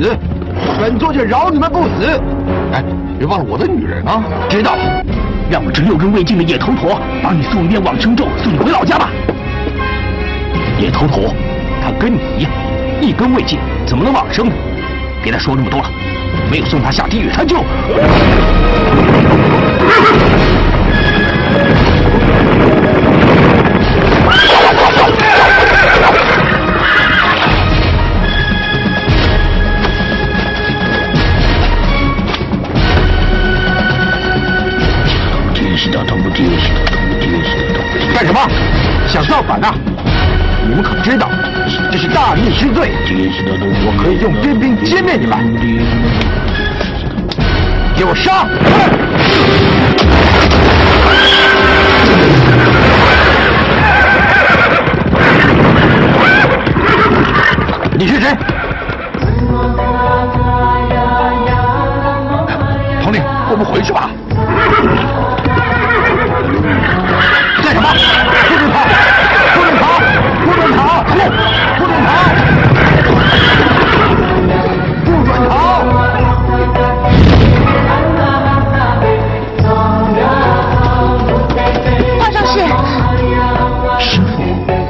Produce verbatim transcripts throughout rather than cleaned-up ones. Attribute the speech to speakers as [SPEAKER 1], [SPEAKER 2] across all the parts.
[SPEAKER 1] 死，本座就饶你们不死。哎，别忘了我的女人啊！
[SPEAKER 2] 知道了，让我这六根未尽的野头陀帮你送一遍往生咒，送你回老家吧。野头陀，他跟你一样，一根未尽，怎么能往生呢？别再说那么多了，没有送他下地狱，他就……
[SPEAKER 1] 干什么？想造反啊？你们可知道，这是大逆之罪！我可以用天兵歼灭你们！给我杀！你是谁？统领，我们回去吧。干什么？不准跑！不准跑！不准跑！不准跑！不准跑！
[SPEAKER 3] 皇上是
[SPEAKER 2] 师父。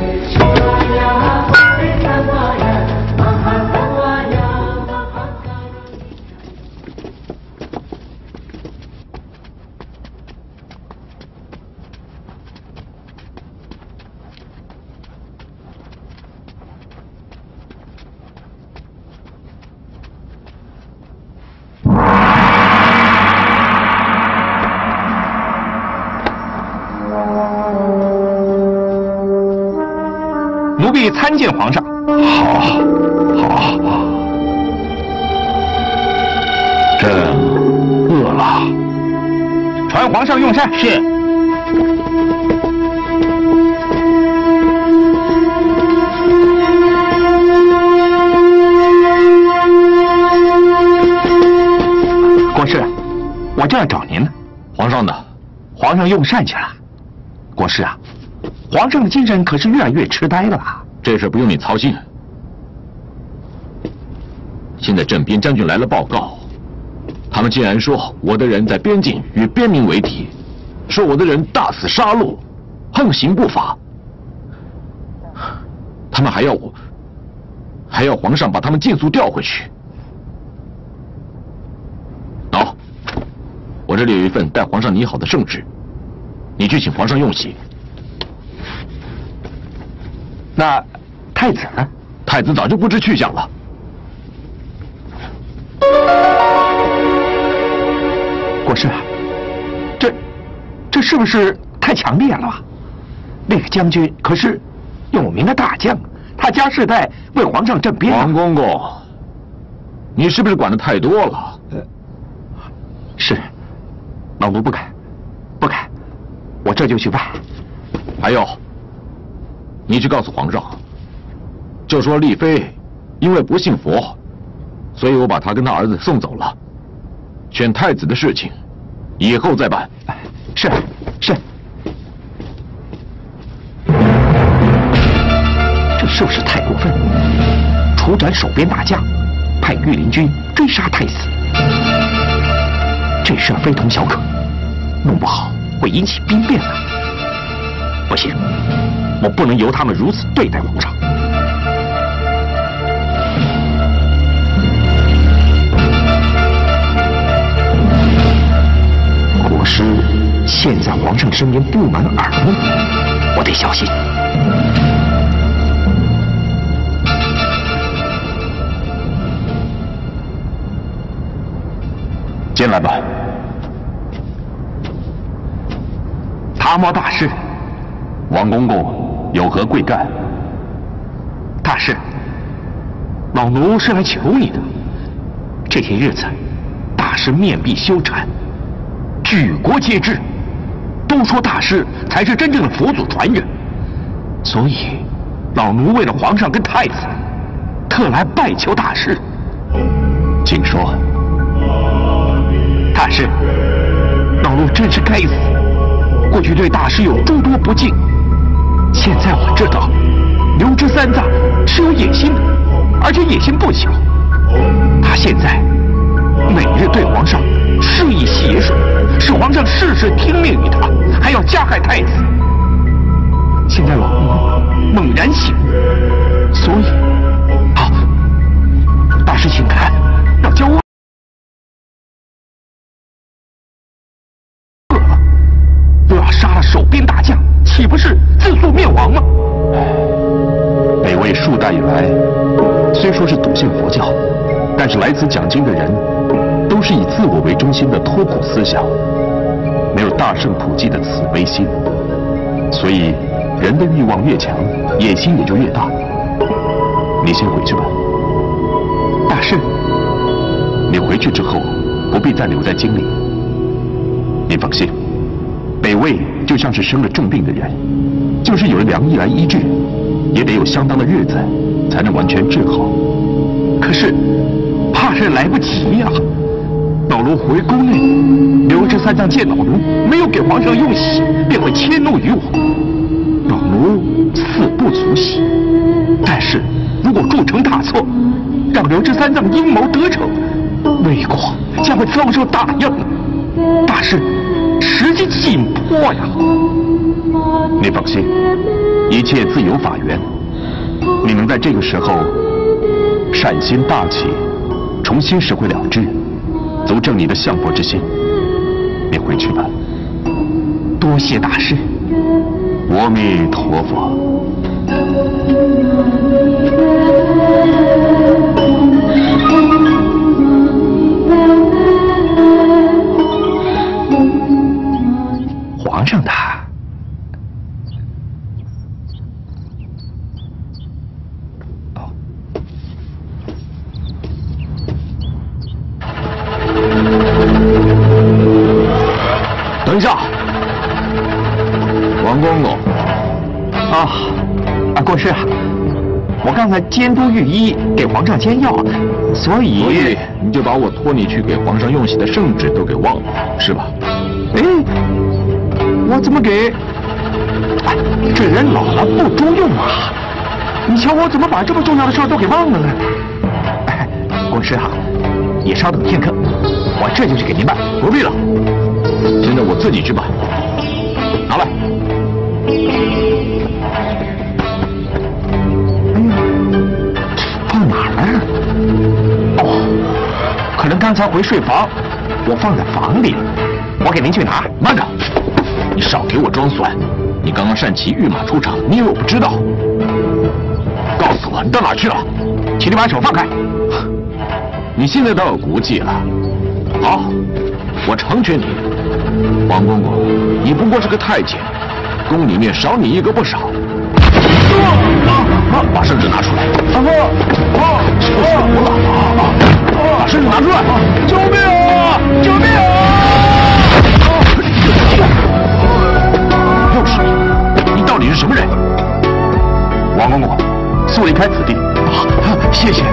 [SPEAKER 4] 奴婢参见皇上。
[SPEAKER 2] 好，好。朕饿了。
[SPEAKER 4] 传皇上用膳。
[SPEAKER 2] 是。
[SPEAKER 4] 国师，我正要找您呢。
[SPEAKER 2] 皇上呢？
[SPEAKER 4] 皇上用膳去了。国师啊，皇上的精神可是越来越痴呆了。
[SPEAKER 2] 这事不用你操心。现在镇边将军来了报告，他们竟然说我的人在边境与边民为敌，说我的人大肆杀戮，横行不法。他们还要我，还要皇上把他们尽速调回去。喏，我这里有一份带皇上拟好的圣旨，你去请皇上用席。
[SPEAKER 4] 那太子呢？
[SPEAKER 2] 太子早就不知去向了。
[SPEAKER 4] 国师，这这是不是太强烈了吧？那个将军可是有名的大将，他家世代为皇上镇边。
[SPEAKER 2] 王公公，你是不是管得太多了？
[SPEAKER 4] 呃，是，老奴不敢，不敢，我这就去办。
[SPEAKER 2] 还有。你去告诉皇上，就说丽妃因为不信佛，所以我把她跟她儿子送走了。选太子的事情，以后再办。
[SPEAKER 4] 是是。这是不是太过分？处斩守边大将，派御林军追杀太子，这事非同小可，弄不好会引起兵变的。不行。我不能由他们如此对待皇上。国师现在皇上身边布满耳目，我得小心。
[SPEAKER 2] 进来吧。
[SPEAKER 4] 达摩大师，
[SPEAKER 2] 王公公。有何贵干？
[SPEAKER 4] 大师，老奴是来求你的。这些日子，大师面壁羞惭，举国皆知，都说大师才是真正的佛祖传人，所以老奴为了皇上跟太子，特来拜求大师。
[SPEAKER 2] 请说。
[SPEAKER 4] 大师，老奴真是该死，过去对大师有诸多不敬。现在我知道，刘知三藏是有野心的，而且野心不小。他他现在每日对皇上施以邪术，使皇上事事听命于他，还要加害太子。现在老奴猛然醒悟，所以，好，大师请看，要教我。 杀了守边大将，岂不是自诉灭亡吗？
[SPEAKER 3] 北魏数代以来，虽说是笃信佛教，但是来此讲经的人，都是以自我为中心的脱苦思想，没有大圣普济的慈悲心，所以人的欲望越强，野心也就越大。你先回去吧。
[SPEAKER 4] 大圣，
[SPEAKER 3] 你回去之后，不必再留在京里。你放心。 北魏就像是生了重病的人，就是有了良医来医治，也得有相当的日子才能完全治好。
[SPEAKER 4] 可是，怕是来不及呀、啊！老奴回宫内，刘氏三藏见老奴没有给皇上用喜，便会迁怒于我。老奴死不足惜。但是如果铸成大错，让刘氏三藏阴谋得逞，魏国将会遭受大殃。大事。 时机紧迫呀！
[SPEAKER 3] 你放心，一切自有法源。你能在这个时候善心大起，重新拾回了智，足证你的相佛之心。你回去吧。
[SPEAKER 4] 多谢大师。
[SPEAKER 3] 阿弥陀佛。
[SPEAKER 4] 皇上他，哦，
[SPEAKER 3] 等一下，王公公。
[SPEAKER 4] 啊，啊，国师，我刚才监督御医给皇上煎药，所以
[SPEAKER 3] 所以你就把我托你去给皇上用洗的圣旨都给忘了，是吧？
[SPEAKER 4] 哎。 我怎么给？哎，这人老了不中用啊！你瞧我怎么把这么重要的事儿都给忘了呢？哎，国师啊，也稍等片刻，我这就去给您办。
[SPEAKER 3] 不必了，现在我自己去办。拿来。
[SPEAKER 4] 哎呀，放哪儿了？哦，可能刚才回睡房，我放在房里了。我给您去拿。
[SPEAKER 3] 慢着。 你少给我装蒜！你刚刚单骑御马出场，你以为我不知道？告诉我，你到哪去了？
[SPEAKER 4] 请你把手放开！
[SPEAKER 3] 你现在倒有骨气了。好，我成全你。王公公，你不过是个太监，宫里面少你一个不少。把圣旨拿出来！是不是我了？把圣旨拿出来！
[SPEAKER 4] 救命啊！救命啊！
[SPEAKER 3] 又是你！你到底是什么人？王公公，速离开此地！
[SPEAKER 4] 啊，谢谢。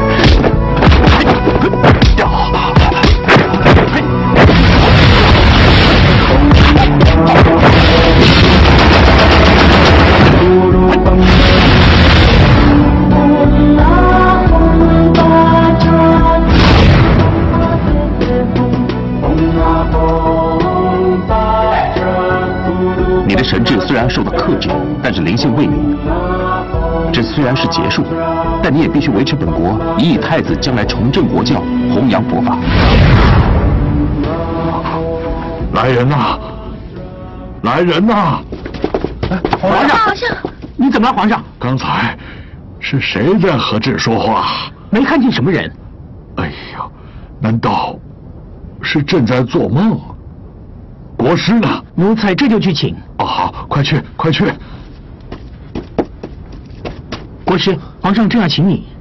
[SPEAKER 3] 你的神智虽然受到克制，但是灵性未泯。这虽然是结束，但你也必须维持本国以以太子将来重振国教，弘扬佛法。
[SPEAKER 5] 来人呐！来人呐！
[SPEAKER 4] 皇上，皇上，你怎么了，皇上？
[SPEAKER 5] 刚才是谁在和朕说话？
[SPEAKER 4] 没看见什么人。
[SPEAKER 5] 哎呀，难道是朕在做梦？国师呢？
[SPEAKER 4] 奴才这就去请。
[SPEAKER 5] 哦，好，快去，快去！
[SPEAKER 4] 国师，皇上正要请你。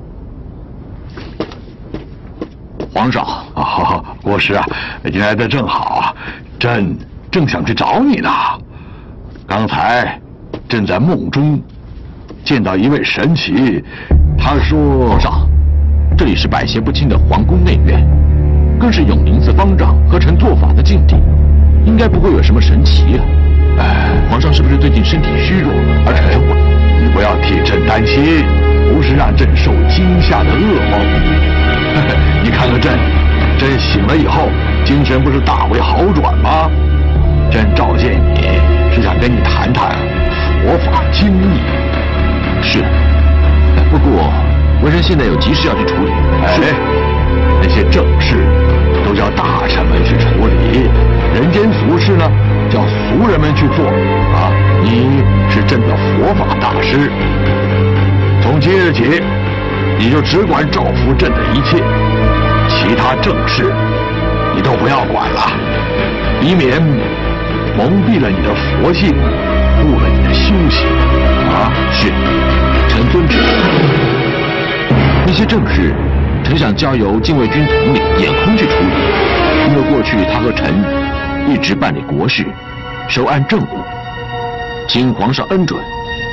[SPEAKER 5] 皇上啊，国师啊，你来的正好啊，朕正想去找你呢。刚才朕在梦中见到一位神奇，他说：“
[SPEAKER 3] 皇上，这里是百邪不侵的皇宫内院，更是永宁寺方丈和臣做法的境地，应该不会有什么神奇啊。哎，皇上是不是最近身体虚弱，而产生幻？
[SPEAKER 5] 你不要替朕担心，不是让朕受惊吓的噩梦。 你看看朕，朕醒了以后，精神不是大为好转吗？朕召见你是想跟你谈谈佛法经义。
[SPEAKER 3] 是，不过为臣现在有急事要去处理。
[SPEAKER 5] 哎，那些正事都叫大臣们去处理，人间俗事呢，叫俗人们去做。啊，你是朕的佛法大师，从今日起，你就只管照拂朕的一切，其他正事你都不要管了，以免蒙蔽了你的佛性，误了你的修行。啊，
[SPEAKER 3] 是，臣遵旨。那些正事，臣想交由禁卫军统领眼空去处理，因为过去他和臣一直办理国事，收案政务，请皇上恩准。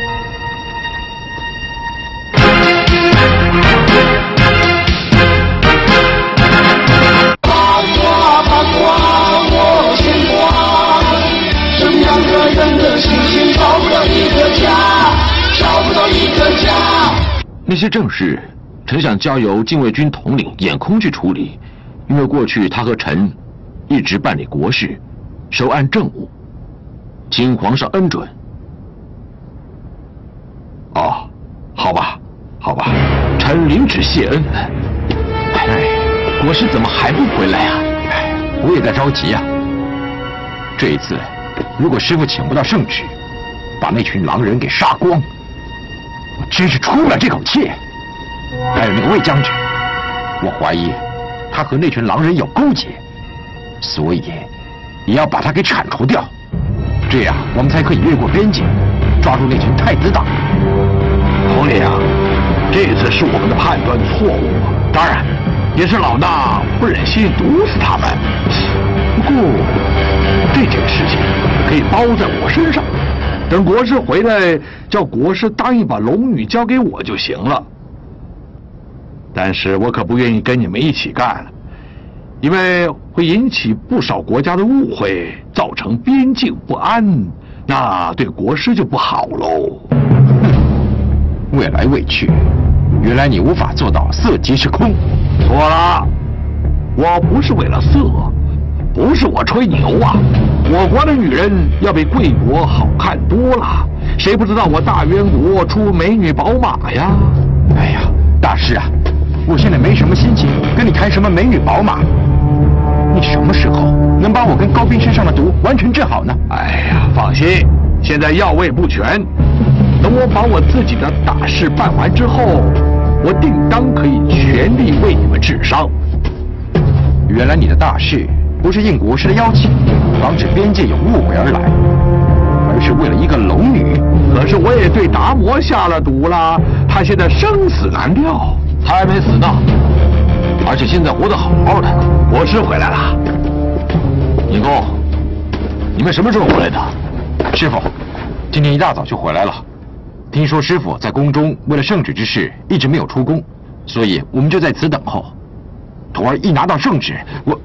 [SPEAKER 6] 八卦八卦我牵挂，什么样的人的心情找不到一个家，找不到一个家。
[SPEAKER 3] 那些正事，臣想交由禁卫军统领眼空去处理，因为过去他和臣一直办理国事，收案政务，请皇上恩准。
[SPEAKER 5] 哦，好吧，好吧，
[SPEAKER 3] 臣领旨谢恩。哎，国师怎么还不回来啊？哎，我也在着急啊。这一次，如果师傅请不到圣旨，把那群狼人给杀光，我真是出不了这口气。还有那个魏将军，我怀疑他和那群狼人有勾结，所以也要把他给铲除掉，这样我们才可以越过边境，抓住那群太子党。
[SPEAKER 5] 统领啊，这次是我们的判断错误，当然也是老大不忍心毒死他们。不过这件事情可以包在我身上，等国师回来，叫国师答应把龙女交给我就行了。但是我可不愿意跟你们一起干了，因为会引起不少国家的误会，造成边境不安，那对国师就不好喽。
[SPEAKER 3] 未来未去，原来你无法做到色即是空。
[SPEAKER 5] 错了，我不是为了色，不是我吹牛啊！我国的女人要比贵国好看多了，谁不知道我大渊国出美女宝马呀？
[SPEAKER 3] 哎呀，大师啊，我现在没什么心情跟你谈什么美女宝马。你什么时候能把我跟高斌身上的毒完全治好呢？
[SPEAKER 5] 哎呀，放心，现在药味不全，等我把我自己的大事办完之后，我定当可以全力为你们治伤。
[SPEAKER 3] 原来你的大事不是应国师的邀请，防止边界有误会而来，而是为了一个龙女。
[SPEAKER 5] 可是我也对达摩下了毒了，他现在生死难料。
[SPEAKER 3] 他还没死呢，而且现在活得好好的。
[SPEAKER 5] 国师回来了。
[SPEAKER 3] 尹公，你们什么时候回来的？师傅，今天一大早就回来了。听说师傅在宫中为了圣旨之事一直没有出宫，所以我们就在此等候。徒儿一拿到圣旨，我……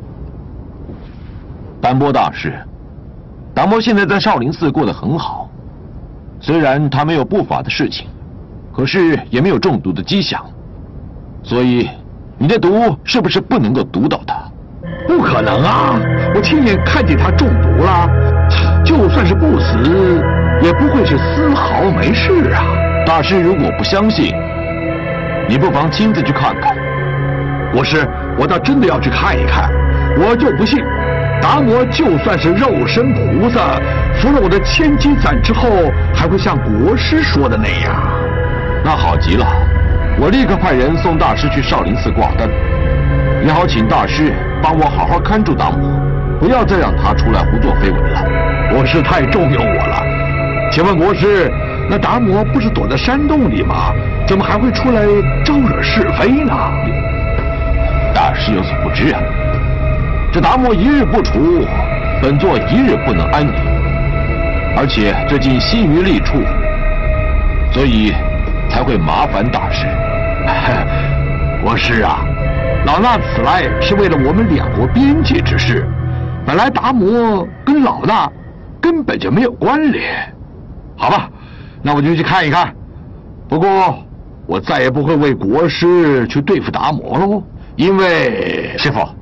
[SPEAKER 3] 丹波大师，达摩现在在少林寺过得很好，虽然他没有不法的事情，可是也没有中毒的迹象，所以你的毒是不是不能够毒到他？
[SPEAKER 5] 不可能啊！我亲眼看见他中毒了，就算是不死，也不会是丝毫没事啊！
[SPEAKER 3] 大师如果不相信，你不妨亲自去看看。
[SPEAKER 5] 国师，我倒真的要去看一看。我就不信，达摩就算是肉身菩萨，服了我的千金散之后，还会像国师说的那样。
[SPEAKER 3] 那好极了，我立刻派人送大师去少林寺挂单，也好请大师帮我好好看住达摩，不要再让他出来胡作非为了。
[SPEAKER 5] 国师太重用我了。请问国师，那达摩不是躲在山洞里吗？怎么还会出来招惹是非呢？
[SPEAKER 3] 大师有所不知啊，这达摩一日不除，本座一日不能安宁，而且最近心于利处，所以才会麻烦大师。
[SPEAKER 5] 国师啊，老衲此来是为了我们两国边界之事，本来达摩跟老衲根本就没有关联。好吧，那我就去看一看。不过我再也不会为国师去对付达摩喽，因为
[SPEAKER 4] 师傅，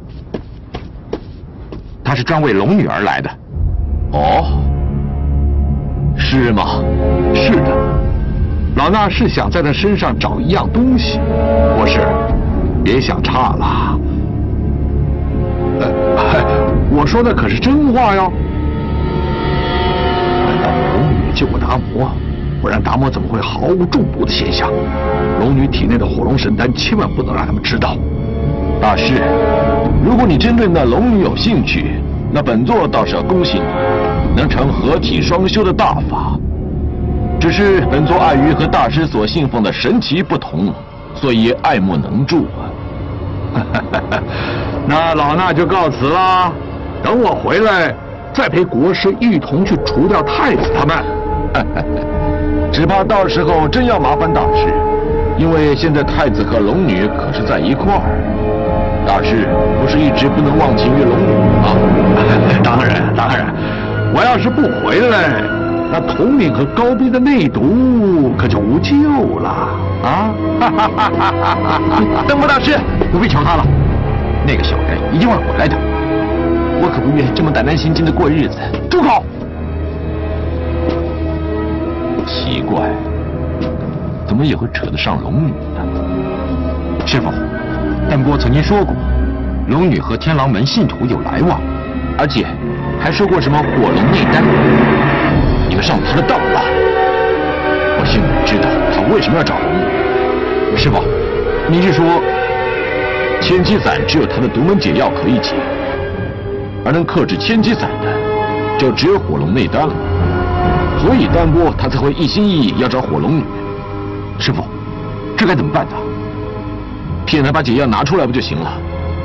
[SPEAKER 4] 他是专为龙女而来的。
[SPEAKER 5] 哦，是吗？是的，老衲是想在他身上找一样东西。国师，别想差了。呃，我说的可是真话哟。难道龙女救过达摩？不然达摩怎么会毫无中毒的现象？龙女体内的火龙神丹，千万不能让他们知道。大师，如果你真对那龙女有兴趣，那本座倒是要恭喜你，能成合体双修的大法。只是本座碍于和大师所信奉的神奇不同，所以爱莫能助啊。那老衲就告辞啦，等我回来再陪国师一同去除掉太子他们。只怕到时候真要麻烦大师，因为现在太子和龙女可是在一块儿。大师不是一直不能忘情于龙女吗？当然当然，我要是不回来，那统领和高斌的内毒可就无救了啊！
[SPEAKER 4] 登波大师，不必求他了，那个小人一定会回来的。我可不愿这么胆战心惊的过日子。住口！
[SPEAKER 3] 奇怪，怎么也会扯得上龙女呢？
[SPEAKER 4] 师傅，丹波曾经说过，龙女和天狼门信徒有来往，而且还说过什么火龙内丹。你们上他的当了！我现在知道他为什么要找龙女。师傅，你是说
[SPEAKER 5] 千机散只有他的独门解药可以解，而能克制千机散的，就只有火龙内丹了。所以丹波他才会一心一意要找火龙女。
[SPEAKER 4] 师傅，这该怎么办呢？
[SPEAKER 5] 骗他把解药拿出来不就行了？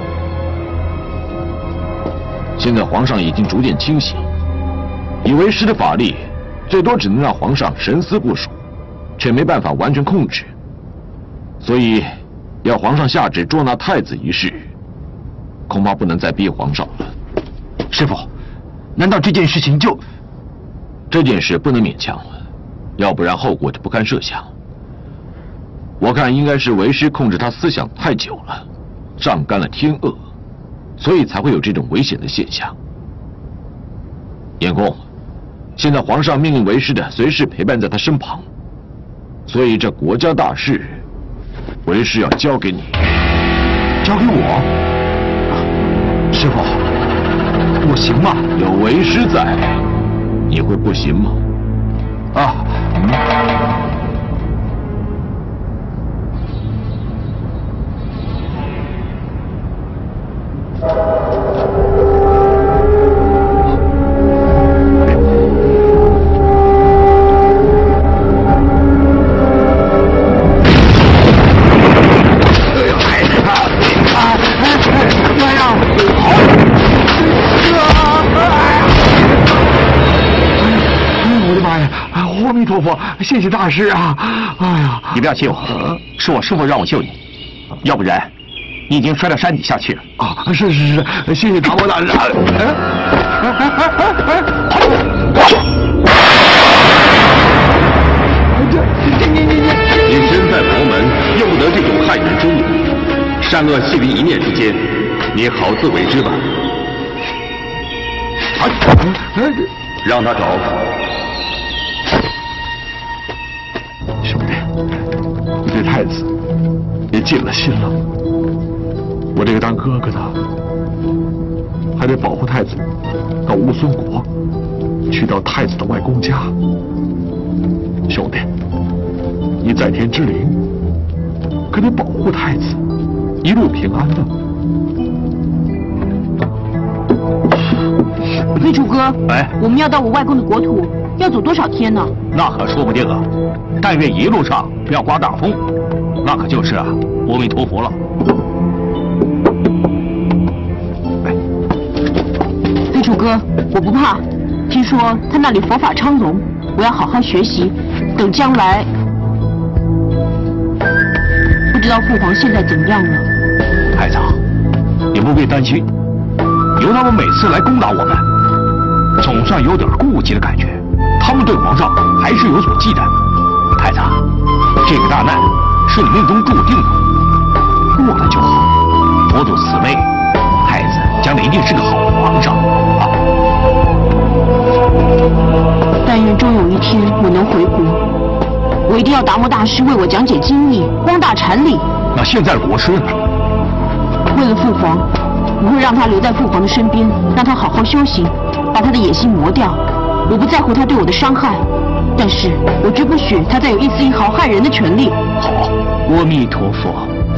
[SPEAKER 5] 现在皇上已经逐渐清醒，以为师的法力最多只能让皇上神思不属，却没办法完全控制。所以要皇上下旨捉拿太子一事，恐怕不能再逼皇上了。
[SPEAKER 4] 师傅，难道这件事情就……
[SPEAKER 5] 这件事不能勉强了，要不然后果就不堪设想。我看应该是为师控制他思想太久了，上干了天恶，所以才会有这种危险的现象。燕公，现在皇上命令为师的随时陪伴在他身旁，所以这国家大事，为师要交给你。
[SPEAKER 4] 交给我？师傅，我行吗？
[SPEAKER 5] 有为师在，你会不行吗？
[SPEAKER 4] 啊，嗯。
[SPEAKER 5] 阿弥陀佛，谢谢大师啊！哎呀，
[SPEAKER 4] 你不要谢我，是我师父让我救你，要不然你已经摔到山底下去了。
[SPEAKER 5] 啊，是是是，谢谢达摩大师。
[SPEAKER 3] 你你你你，你身在佛门，用不得这种害人之物。善恶系于一念之间，你好自为之吧。啊，让他走。
[SPEAKER 5] 兄弟，你对太子也尽了心了。我这个当哥哥的，还得保护太子到乌孙国，去到太子的外公家。兄弟，你在天之灵，可得保护太子一路平安呢。
[SPEAKER 7] 魏楚哥，
[SPEAKER 4] 哎，
[SPEAKER 7] 我们要到我外公的国土，要走多少天呢？
[SPEAKER 4] 那可说不定啊，但愿一路上不要刮大风，那可就是啊，阿弥陀佛了。
[SPEAKER 7] 哎，魏楚哥，我不怕，听说他那里佛法昌隆，我要好好学习，等将来，不知道父皇现在怎么样了。
[SPEAKER 4] 太子，你不必担心，由他们每次来攻打我们，总算有点顾忌的感觉。他们对皇上还是有所忌惮。太子，这个大难是你命中注定的，过了就好，躲躲此危，太子将来一定是个好皇上啊！
[SPEAKER 7] 但愿终有一天我能回国，我一定要达摩大师为我讲解经义，光大禅理。
[SPEAKER 4] 那现在的国师呢？
[SPEAKER 7] 为了父皇，我会让他留在父皇的身边，让他好好修行，把他的野心磨掉。我不在乎他对我的伤害，但是我绝不许他再有一丝一毫害人的权利。
[SPEAKER 4] 好，阿弥陀佛。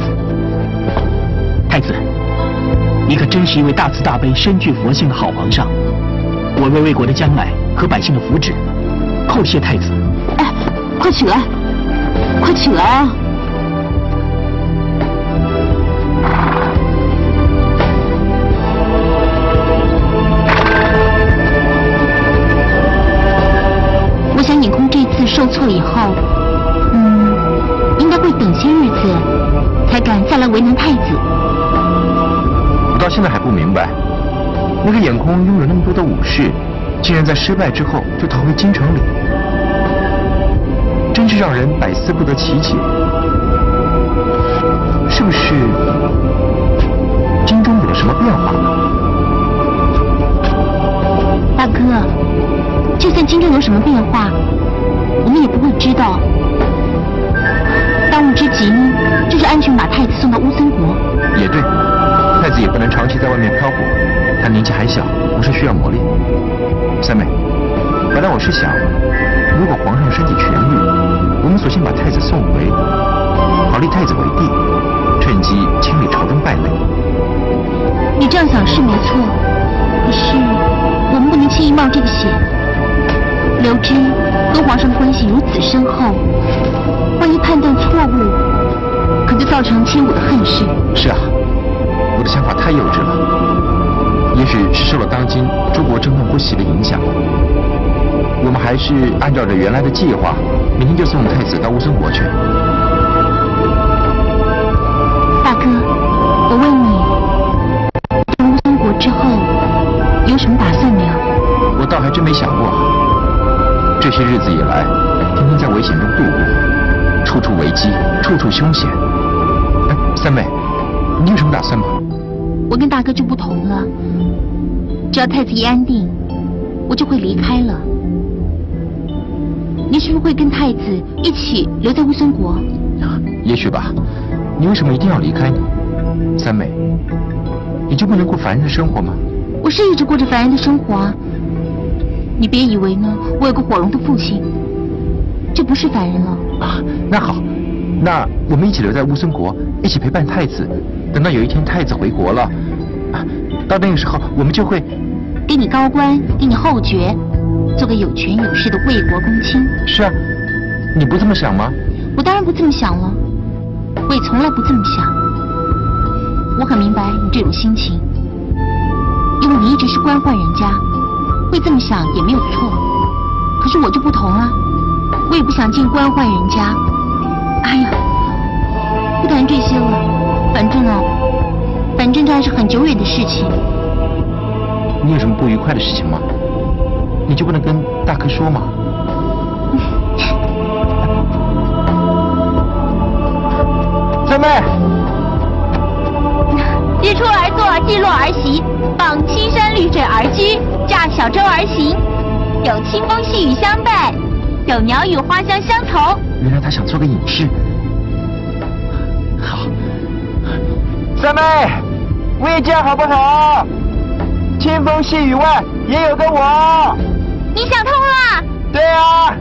[SPEAKER 4] 太子，你可真是一位大慈大悲、深具佛性的好皇上。我为魏国的将来和百姓的福祉，叩谢太子。
[SPEAKER 7] 哎，快起来，快起来啊！
[SPEAKER 8] 我想眼空这次受挫以后，嗯，应该会等些日子，才敢再来为难太子。
[SPEAKER 1] 我到现在还不明白，那个眼空拥有那么多的武士，竟然在失败之后就逃回京城里，真是让人百思不得其解。是不是京中有了什么变化呢？
[SPEAKER 8] 大哥，就算京中有什么变化，我们也不会知道。当务之急呢，就是安全把太子送到乌森国。
[SPEAKER 1] 也对，太子也不能长期在外面漂泊，他年纪还小，不是需要磨练。三妹，本来我是想，如果皇上身体痊愈，我们索性把太子送回，好立太子为帝，趁机清理朝中败类。
[SPEAKER 8] 你这样想是没错，可是我们不能轻易冒这个险。刘知跟皇上的关系如此深厚，万一判断错误，可就造成千古的恨事。
[SPEAKER 1] 是啊，我的想法太幼稚了，也许是受了当今诸国争论不息的影响。我们还是按照着原来的计划，明天就送太子到乌森国去。
[SPEAKER 8] 大哥，我问你，到乌森国之后有什么打算没有？
[SPEAKER 1] 我倒还真没想过。这些日子以来，天天在危险中度过，处处危机，处处凶险。哎，三妹，你有什么打算吗？
[SPEAKER 8] 我跟大哥就不同了，只要太子一安定，我就会离开了。你是不是会跟太子一起留在乌森国？
[SPEAKER 1] 也许吧。你为什么一定要离开呢？三妹，你就不能过凡人的生活吗？
[SPEAKER 8] 我是一直过着凡人的生活啊。你别以为呢，我有个火龙的父亲，这不是凡人了。
[SPEAKER 1] 啊，那好，那我们一起留在乌森国，一起陪伴太子。等到有一天太子回国了，啊，到那个时候我们就会
[SPEAKER 8] 给你高官，给你厚爵，做个有权有势的魏国公卿。
[SPEAKER 1] 是啊，你不这么想吗？
[SPEAKER 8] 我当然不这么想了，我也从来不这么想。我很明白你这种心情，因为你一直是官宦人家，会这么想也没有错。可是我就不同啊，我也不想进官宦人家。哎呀，不谈这些了，反正哦，反正这还是很久远的事情。
[SPEAKER 1] 你有什么不愉快的事情吗？你就不能跟大哥说吗？三妹，
[SPEAKER 8] 日出而作，日落而息，傍青山绿水而居，驾小舟而行，有清风细雨相伴，有鸟语花香相从。
[SPEAKER 1] 原来他想做个隐士。好，三妹，喂这样好不好？清风细雨外也有个我。
[SPEAKER 8] 你想通了？
[SPEAKER 1] 对啊。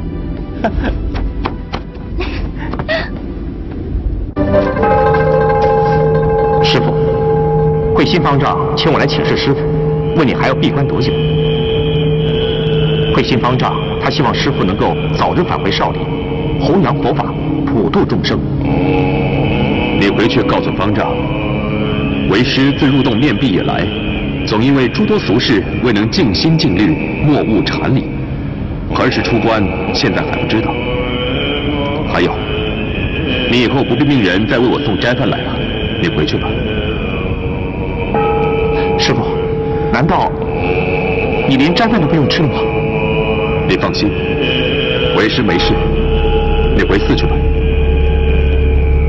[SPEAKER 4] 师傅，慧心方丈请我来请示师傅，问你还要闭关多久？慧心方丈他希望师傅能够早日返回少林，弘扬佛法，普度众生。
[SPEAKER 3] 你回去告诉方丈，为师自入洞面壁以来，总因为诸多俗事未能静心静虑，莫悟禅理。何时出关，现在还不知道。还有，你以后不必命人再为我送斋饭来了，你回去吧。
[SPEAKER 4] 师傅，难道你连斋饭都不用吃了吗？
[SPEAKER 3] 你放心，为师没事，你回寺去吧。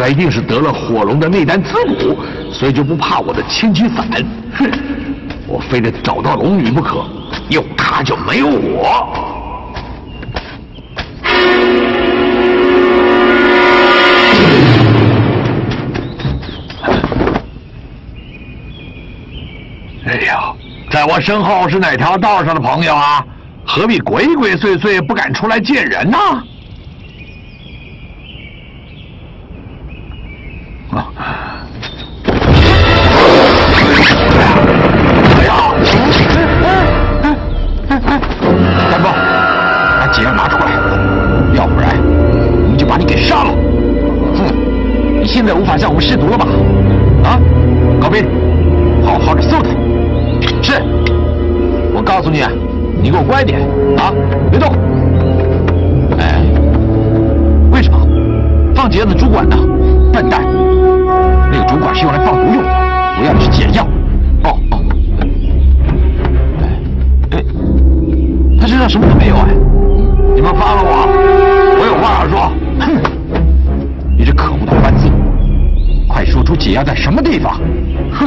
[SPEAKER 5] 来一定是得了火龙的内丹滋补，所以就不怕我的千机伞。哼，我非得找到龙女不可，有她就没有我。哎呀，在我身后是哪条道上的朋友啊？何必鬼鬼祟祟不敢出来见人呢？啊！哎呀！
[SPEAKER 1] 丹豹，把解药拿出来，要不然我们就把你给杀了。哼，你现在无法向我们试毒了吧？啊，高斌，好好的搜他。是，我告诉你，你给我乖点啊，别动。哎，为什么放解药的主管呢？笨蛋，那个主管是用来放毒用的，我要的是解药。哦哦，哎哎，他身上什么都没有哎。
[SPEAKER 5] 你们放了我，我有话要说。
[SPEAKER 1] 哼，你这可恶的番子，快说出解药在什么地方！哼！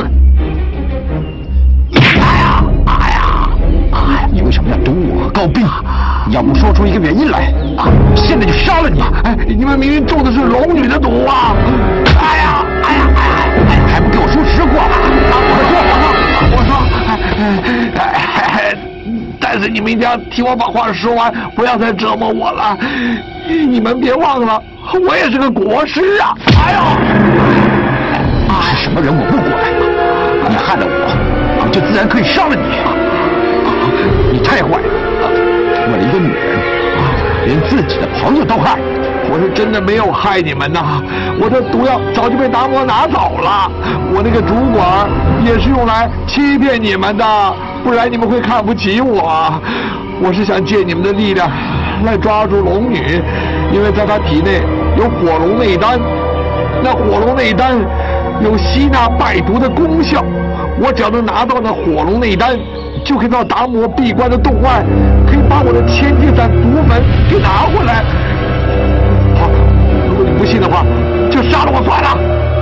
[SPEAKER 1] 哎呀，哎呀，哎！你为什么要毒我，高斌？你要不说出一个原因来，现在就杀了你！
[SPEAKER 5] 哎，你们明明中的是龙女的毒啊！哎呀，哎呀，哎呀，哎，
[SPEAKER 1] 还不给我说实话！
[SPEAKER 5] 我说，我说，哎，但是你们一定要听我把话说完，不要再折磨我了。你们别忘了，我也是个国师啊！哎呦，
[SPEAKER 1] 你是什么人我不管，你害了我，我就自然可以杀了你。你太坏了，为了一个女人，连自己的朋友都害。
[SPEAKER 5] 我是真的没有害你们呐，我的毒药早就被达摩拿走了，我那个主管也是用来欺骗你们的，不然你们会看不起我。我是想借你们的力量来抓住龙女，因为在她体内有火龙内丹，那火龙内丹有吸纳败毒的功效，我只要能拿到那火龙内丹，就可以到达摩闭关的洞外，可以把我的千机伞毒粉给拿回来。好，如果你不信的话，就杀了我算了。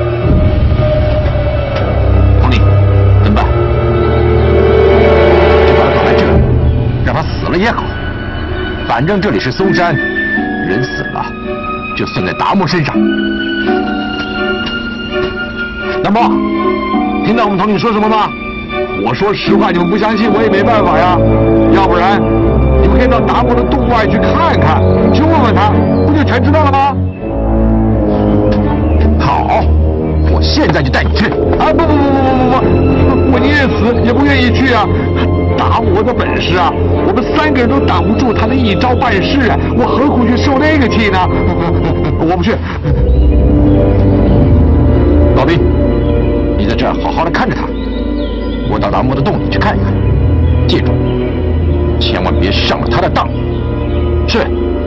[SPEAKER 1] 统领，怎么办？就把他放来这里，让他死了也好。反正这里是嵩山，人死了就算在达摩身上。
[SPEAKER 5] 南波，听到我们统领说什么吗？我说实话，你们不相信我也没办法呀。要不然，你们可以到达摩的洞外去看看，去问问他，不就全知道了吗？
[SPEAKER 1] 好，我现在就带你去。
[SPEAKER 5] 啊不不不不不不，我宁愿死也不愿意去啊！达摩的本事啊，我们三个人都挡不住他的一招半式啊，我何苦去受那个气呢？我不去。
[SPEAKER 1] 老兵，你在这儿好好的看着他，我到达摩的洞里去看一看。记住，千万别上了他的当。是。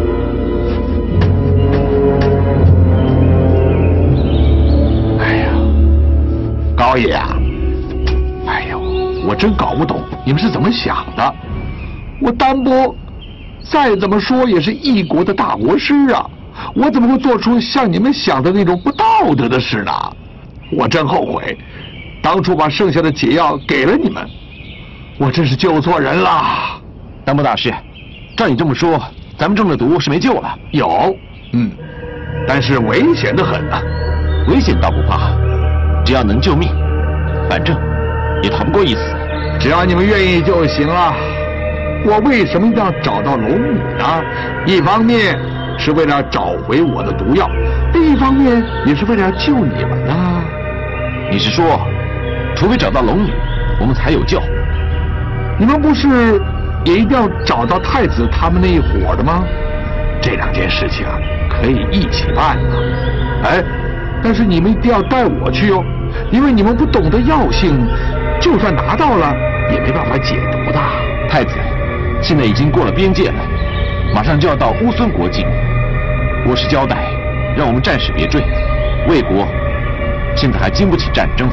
[SPEAKER 5] 哎呀，高爷啊，哎呦，我真搞不懂你们是怎么想的。我丹波再怎么说也是一国的大国师啊，我怎么会做出像你们想的那种不道德的事呢？我真后悔，当初把剩下的解药给了你们，我真是救错人了。
[SPEAKER 1] 丹波大师，照你这么说，咱们中了毒是没救了。
[SPEAKER 5] 有，嗯，但是危险的很啊。
[SPEAKER 1] 危险倒不怕，只要能救命，反正也逃不过一死。
[SPEAKER 5] 只要你们愿意就行了。我为什么一定要找到龙女呢？一方面是为了找回我的毒药，另一方面也是为了救你们呢。
[SPEAKER 1] 你是说，除非找到龙女，我们才有救？
[SPEAKER 5] 你们不是也一定要找到太子他们那一伙的吗？这两件事情啊，可以一起办呢。哎，但是你们一定要带我去哦，因为你们不懂得药性，就算拿到了，也没办法解毒的。
[SPEAKER 1] 太子现在已经过了边界了，马上就要到乌孙国境。国师交代，让我们战士别追，魏国现在还经不起战争。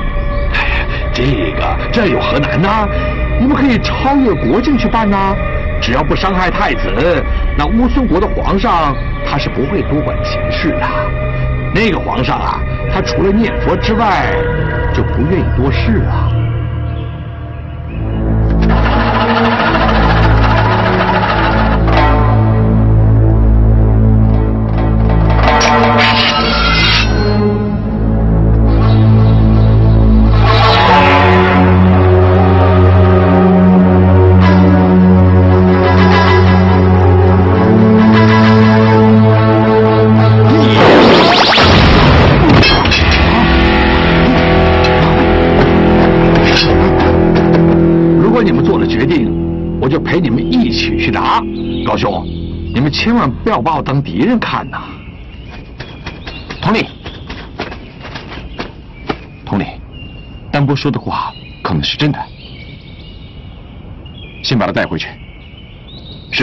[SPEAKER 5] 哎呀，这个这有何难呢？你们可以超越国境去办呐。 只要不伤害太子，那乌孙国的皇上他是不会多管闲事的。那个皇上啊，他除了念佛之外，就不愿意多事啊。就陪你们一起去打，高兄，你们千万不要把我当敌人看呐！
[SPEAKER 1] 统领，统领，丹波说的话可能是真的，先把他带回去。是。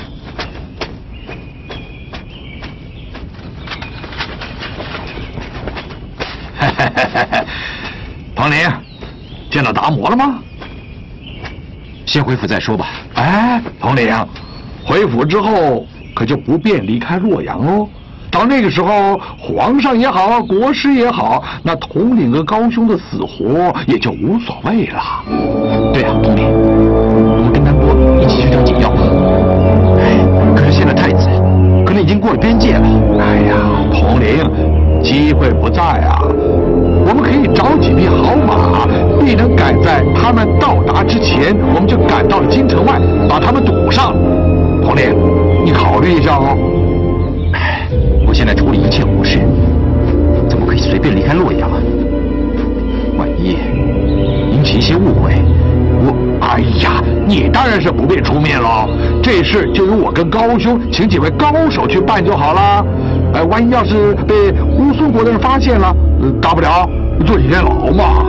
[SPEAKER 5] 统领，见到达摩了吗？
[SPEAKER 1] 先回府再说吧。
[SPEAKER 5] 哎，统领，回府之后可就不便离开洛阳哦。到那个时候，皇上也好，国师也好，那统领和高兄的死活也就无所谓了。
[SPEAKER 1] 对啊，统领，我们跟丹波一起去找解药。哎，可是现在太子可能已经过了边界了。
[SPEAKER 5] 哎呀，统领，机会不在啊。我们可以找几匹好马，必能赶在他们到达之前，我们就赶到了京城外，把他们堵上。统领，你考虑一下哦。
[SPEAKER 1] 哎，我现在处理一切国事，怎么可以随便离开洛阳啊？万一引起一些误会，我……
[SPEAKER 5] 哎呀，你当然是不便出面喽。这事就由我跟高兄请几位高手去办就好了。哎，万一要是被乌孙国的人发现了，大不了坐几天牢嘛。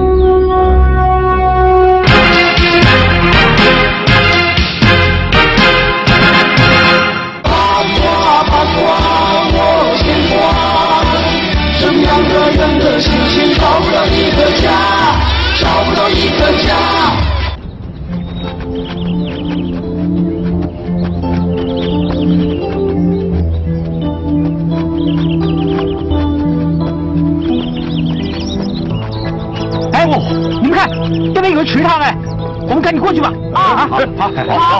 [SPEAKER 6] 八卦八卦我牵挂，什么样的人的心情找不到一个家，找不到一个家。
[SPEAKER 2] 哦，你们看，那边有个池塘哎，我们赶紧过去吧！啊，好，好，好。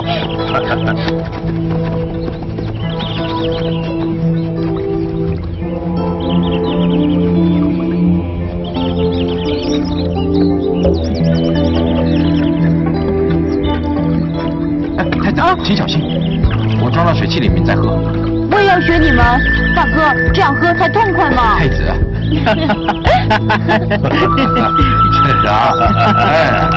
[SPEAKER 1] 哎，太子，请小心，我装到水器里面再喝。
[SPEAKER 7] 我也要学你们，大哥，这样喝才痛快嘛。
[SPEAKER 1] 太子。哈哈哈哈哈！是啊，哎，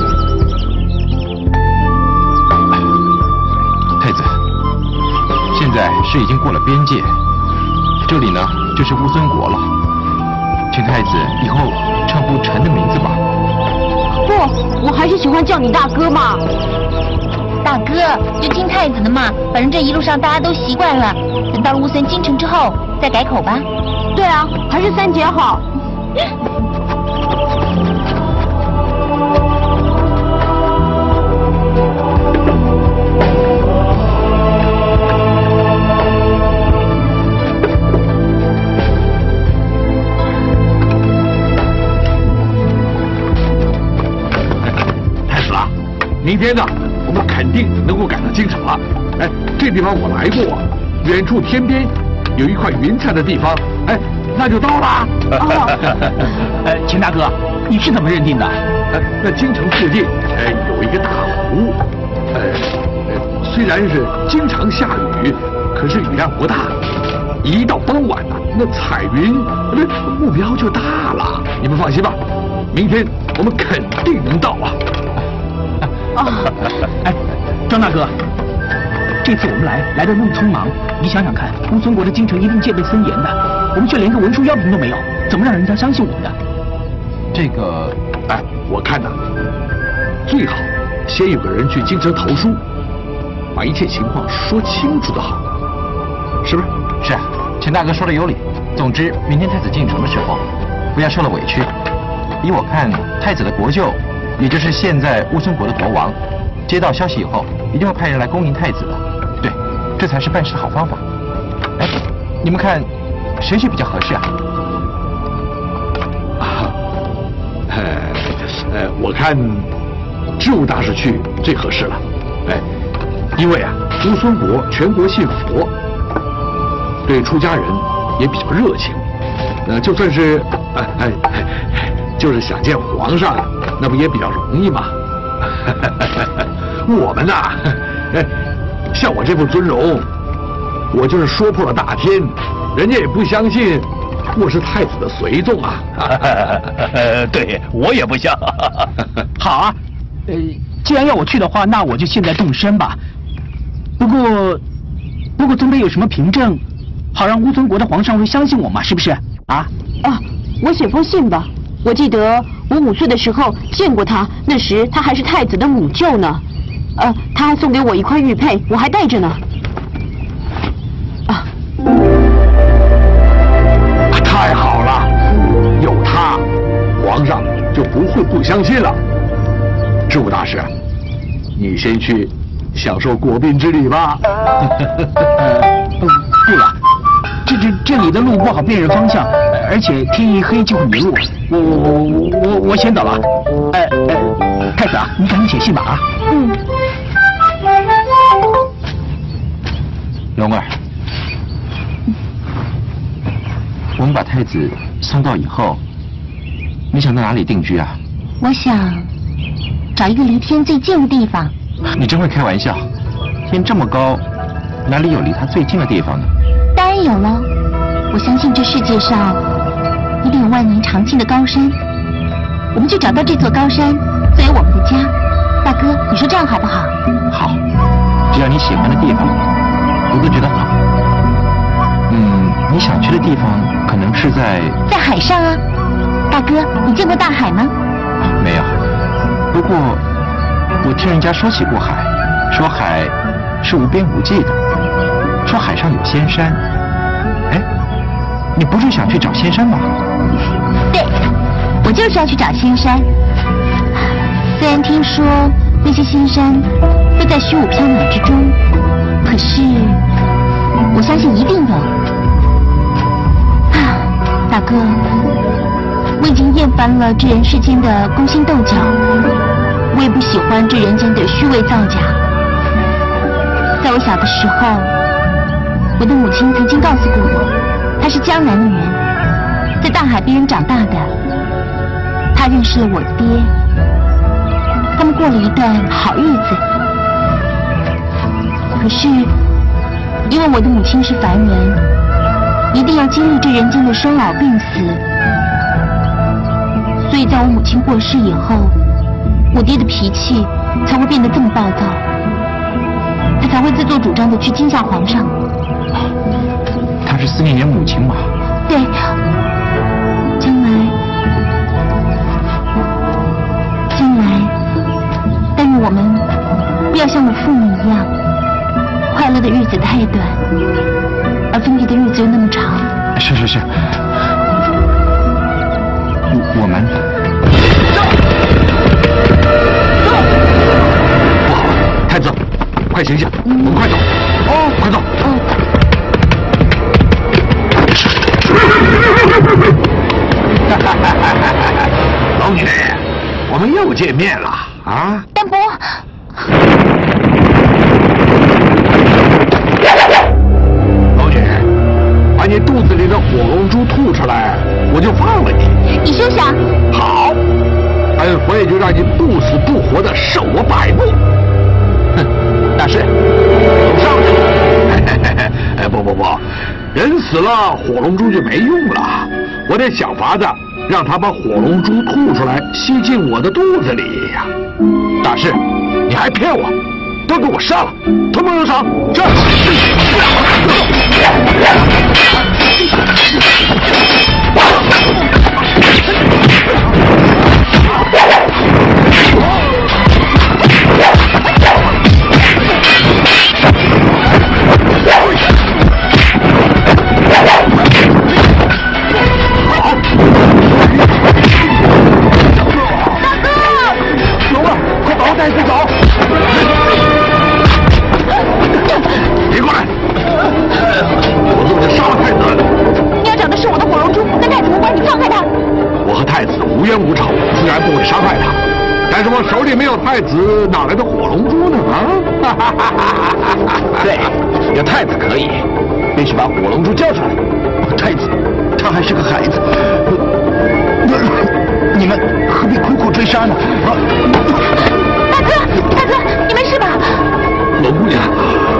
[SPEAKER 1] 太子，现在是已经过了边界，这里呢就是乌孙国了，请太子以后称呼臣的名字吧。
[SPEAKER 7] 不，我还是喜欢叫你大哥嘛。
[SPEAKER 8] 大哥，就听太子的嘛，反正这一路上大家都习惯了，等到了乌孙京城之后再改口吧。
[SPEAKER 7] 对啊，还是三姐好。
[SPEAKER 5] 太子啊，明天呢，我们肯定能够赶到京城了。哎，这地方我来过，远处天边有一块云彩的地方，哎，那就到了。
[SPEAKER 2] 呃，钱大哥，你是怎么认定的？
[SPEAKER 5] 呃，那京城附近，呃，有一个大湖，呃，呃虽然是经常下雨，可是雨量不大。一到傍晚呢、啊，那彩云，那目标就大了。你们放心吧，明天我们肯定能到啊。
[SPEAKER 2] 啊，哎，张大哥。这次我们来来的那么匆忙，你想想看，乌孙国的京城一定戒备森严的，我们却连个文书邀请都没有，怎么让人家相信我们的？
[SPEAKER 1] 这个，
[SPEAKER 5] 哎，我看呐，最好先有个人去京城投书，把一切情况说清楚的好，是不是？
[SPEAKER 1] 是啊，钱大哥说的有理。总之，明天太子进城的时候，不要受了委屈。依我看，太子的国舅，也就是现在乌孙国的国王， 接到消息以后，一定会派人来恭迎太子的。对，这才是办事的好方法。哎，你们看，谁去比较合适啊？
[SPEAKER 5] 啊，呃，呃，我看知务大师去最合适了。哎，因为啊，乌孙国全国信佛，对出家人也比较热情。呃，就算是哎哎，就是想见皇上，那不也比较容易吗？我们呐，像我这副尊容，我就是说破了大天，人家也不相信我是太子的随从啊。
[SPEAKER 2] 呃，对我也不像。好啊，呃，既然要我去的话，那我就现在动身吧。不过，不过总得有什么凭证，好让乌孙国的皇上会相信我嘛，是不是？啊
[SPEAKER 7] 啊，我写封信吧。我记得我五岁的时候见过他，那时他还是太子的母舅呢。呃，他还送给我一块玉佩，我还带着呢。啊，
[SPEAKER 5] 太好了，有他，皇上就不会不相信了。知务大师，你先去享受国宾之礼吧。
[SPEAKER 2] 不不了，这这这里的路不好辨认方向，而且天一黑就会迷路。我我我我我先走了。哎哎，太子啊，你赶紧写信吧啊。
[SPEAKER 7] 嗯。
[SPEAKER 1] 龙儿，我们把太子送到以后，你想到哪里定居啊？
[SPEAKER 8] 我想找一个离天最近的地方。
[SPEAKER 1] 你真会开玩笑，天这么高，哪里有离它最近的地方呢？
[SPEAKER 8] 当然有了，我相信这世界上一定有万年长青的高山，我们就找到这座高山作为我们的家。大哥，你说这样好不好？
[SPEAKER 1] 好，只要你喜欢的地方，我都觉得好。嗯，你想去的地方可能是在
[SPEAKER 8] 在海上啊。大哥，你见过大海吗？
[SPEAKER 1] 没有，不过我听人家说起过海，说海是无边无际的，说海上有仙山。哎，你不是想去找仙山吗？
[SPEAKER 8] 对，我就是要去找仙山。虽然听说那些仙山都在虚无缥缈之中，可是我相信一定有。啊，大哥，我已经厌烦了这人世间的勾心斗角，我也不喜欢这人间的虚伪造假。在我小的时候，我的母亲曾经告诉过我，她是江南的人，在大海边长大的。她认识了我爹，他们过了一段好日子。可是，因为我的母亲是凡人，一定要经历这人间的生老病死，所以在我母亲过世以后，我爹的脾气才会变得这么暴躁，他才会自作主张的去惊吓皇上。
[SPEAKER 1] 他是思念你母亲吗？
[SPEAKER 8] 对，将来，将来，但愿我们不要像我父母一样，快乐的日子太短，而分别的日子又那么长。
[SPEAKER 1] 是是是，我我们
[SPEAKER 5] 不好了，太子，快醒醒，我们快走！哦，快走！
[SPEAKER 8] 嗯。
[SPEAKER 5] 老女，我们又见面了啊！
[SPEAKER 8] 单伯，
[SPEAKER 5] 老女，把你肚子里的火龙珠吐出来，我就放了你。
[SPEAKER 8] 你休想！
[SPEAKER 5] 好，哎，我也就让你不死不活的受我摆布。哼，大师，走上去！哎，不不不，人死了，火龙珠就没用了。我得想法子让他把火龙珠吐出来，吸进我的肚子里呀！大师，你还骗我？都给我杀了，同盟有赏！是。龙儿，快把我带着走！ 太子哪来的火龙珠呢？啊！
[SPEAKER 2] 对，要太子可以，必须把火龙珠交出来。
[SPEAKER 1] 太子，他还是个孩子，你们何必苦苦追杀呢？啊！
[SPEAKER 8] 大哥，大哥，你没事吧？
[SPEAKER 5] 龙姑娘，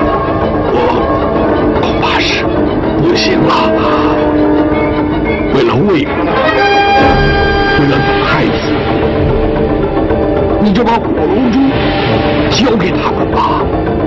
[SPEAKER 5] 我恐怕是不行了。为了魏国，为了太子，你就把火龙珠交给他们吧。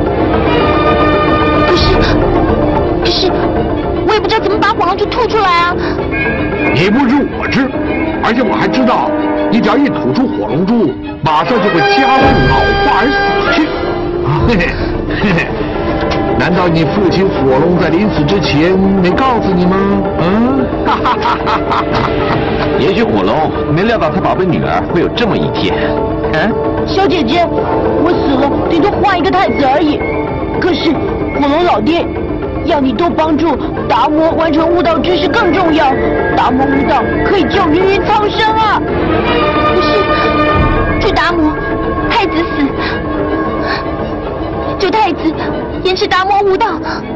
[SPEAKER 8] 可是，可是，我也不知道怎么把火龙珠吐出来啊！
[SPEAKER 5] 你不知我知，而且我还知道，你只要一吐出火龙珠，马上就会加速老化而死去。嘿嘿嘿嘿，难道你父亲火龙在临死之前没告诉你吗？嗯，哈哈哈哈哈哈！
[SPEAKER 2] 也许火龙没料到他宝贝女儿会有这么一天。嗯，
[SPEAKER 7] 小姐姐，我死了顶多换一个太子而已。可是火龙老爹要你多帮助达摩完成悟道之事更重要。达摩悟道可以救人于苍生啊！
[SPEAKER 8] 可是救达摩，太子死，救太子，延迟达摩悟道，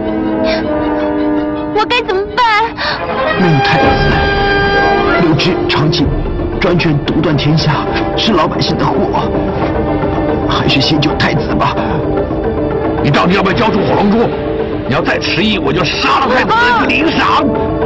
[SPEAKER 8] 我该怎么办？
[SPEAKER 1] 没有太子，刘志长期专权独断天下，是老百姓的祸。还是先救太子吧。
[SPEAKER 5] 你到底要不要交出火龙珠？你要再迟疑，我就杀了太子去领赏。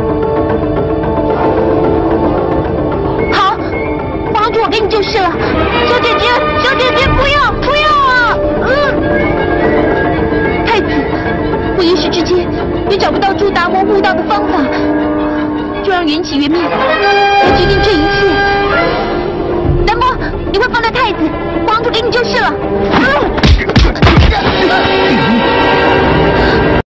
[SPEAKER 8] 好，火龙珠我给你就是了。小姐姐，小姐姐，不要，不要啊！嗯，太子，我一时之间也找不到助达摩悟道的方法，就让缘起缘灭，我决定这一切